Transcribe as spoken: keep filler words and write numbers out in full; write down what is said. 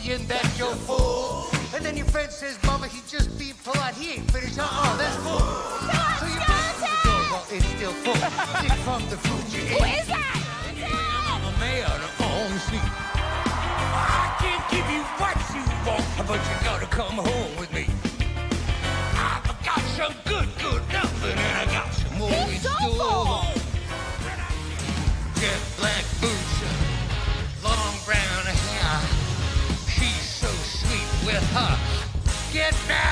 thinking that you're full. And then your friend says, Mama, he just being polite. He ain't finished. Uh-uh, that's full. So you open the door. Well, it's still full. Pick from the food you ate. Who is that? I'm a man on seat. I can give you what you want, but you gotta come home with me. I've got some good, good loving, and I got some more in He's so store. full. Jet black boots, long brown hair. She's so sweet with her. Get back!